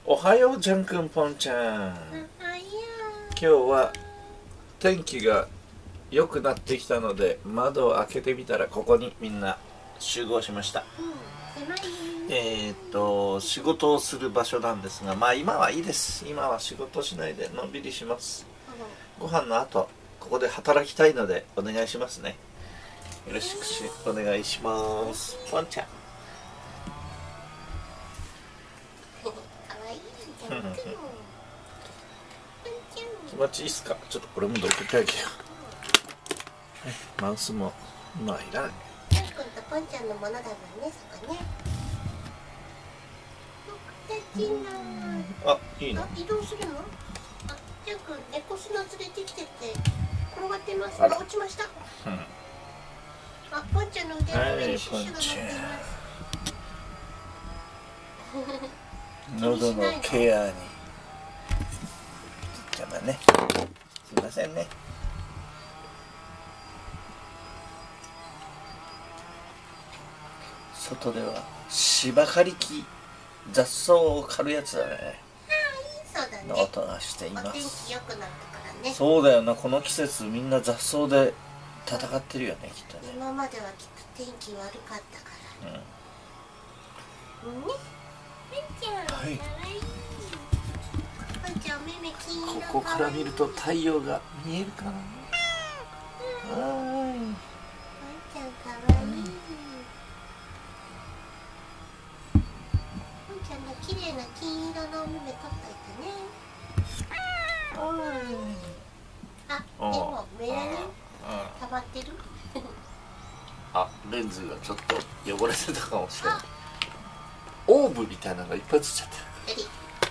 おはようジャンくん、ポンちゃん。今日は天気が良くなってきたので窓を開けてみたらここにみんな集合しました。仕事をする場所なんですが、まあ今はいいです。今は仕事しないでのんびりします。ご飯の後ここで働きたいのでお願いしますね。よろしくお願いします。ポンちゃん。気持ちいいっすか。ちょっとこれもどけてあげよう。マウスも今はいらない。 ジャン君とポンちゃんのものだもんね、そこね。 あ、いいの。 移動するの？あ、ジャン君、猫砂連れてきてって転がってます。落ちました。あ、ポンちゃんの腕の上にシュッシュが乗っています。 喉のケアに邪魔ね。すいませんね。外では芝刈り機、雑草を刈るやつだね。 そうだね。 の音がしています。 お天気良くなったからね。 そうだよな、この季節みんな雑草で戦ってるよね、きっとね。 今まではきっと天気悪かったから。ね。 はい。 ポンちゃん、お目目金色。 ここから見ると太陽が見えるかな。 ポンちゃんかわいい。ポンちゃんの綺麗な金色のお目目取っといてね。あ、でもメラニン溜まってる。 あ、レンズがちょっと汚れてたかもしれない。オーブみたいなのがいっぱいついちゃってる。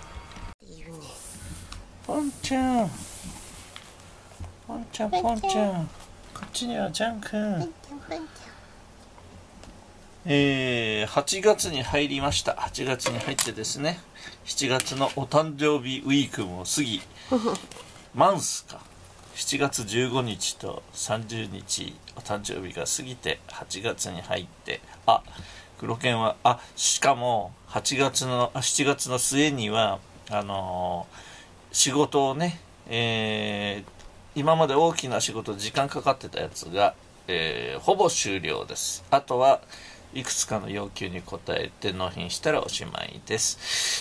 ポンちゃん、ポンちゃん、ポンちゃん、こっちにはジャン君。8月に入りました。8月に入ってですね、7月のお誕生日ウィークも過ぎマンスか、7月15日と30日お誕生日が過ぎて8月に入って、黒犬はしかも7月の末には仕事をね、今まで大きな仕事時間かかってたやつが、ほぼ終了です。あとはいくつかの要求に応えて納品したらおしまいです。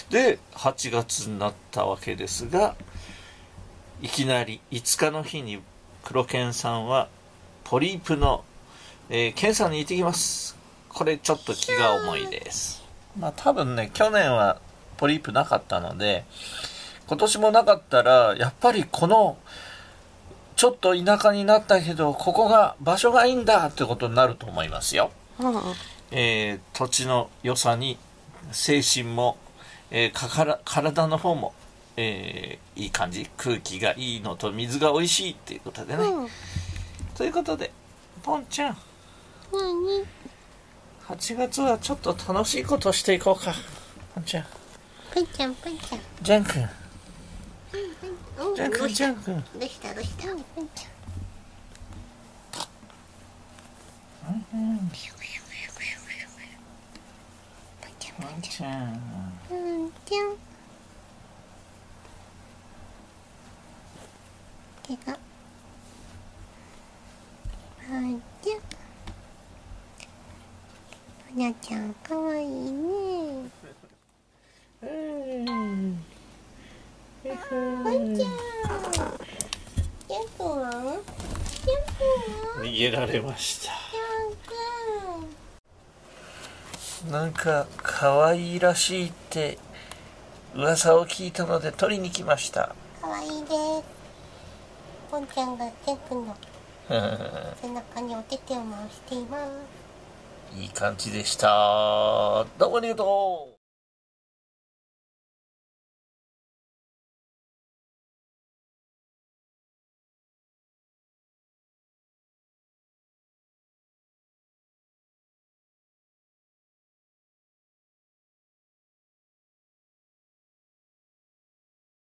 で8月になったわけですが、いきなり5日の日に黒犬さんはポリープの、検査に行ってきます。これちょっと気が重いです。多分ね、去年はポリープなかったので、今年もなかったらやっぱりこのちょっと田舎になったけどここが場所がいいんだってことになると思いますよ。土地の良さに精神も、体の方も、いい感じ、空気がいいのと水が美味しいっていうことでね、ということでポンちゃん、8月はちょっと楽しいことしていこうか。ポンちゃん、 ポンちゃん、ポンちゃん、 ジャン君、ジャン君、ジャン君、 どうしたポンちゃん、ポンちゃん、 ポンちゃん、 手がポンちゃんかわいいね。ポンちゃん、ジャン君は逃げられました。なんか可愛いらしいって噂を聞いたので取りに来ました。 かわいいです。ポンちゃんがジャン君の背中にお手手を回しています。 いい感じでした。どうもありがとう。